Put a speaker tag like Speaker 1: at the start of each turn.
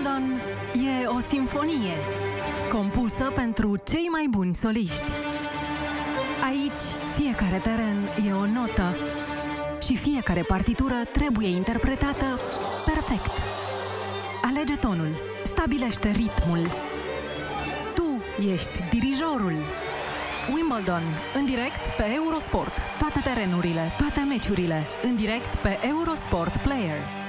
Speaker 1: Wimbledon e o simfonie compusă pentru cei mai buni soliști. Aici, fiecare teren e o notă și fiecare partitură trebuie interpretată perfect. Alege tonul, stabilește ritmul. Tu ești dirijorul. Wimbledon, în direct pe Eurosport. Toate terenurile, toate meciurile, în direct pe Eurosport Player.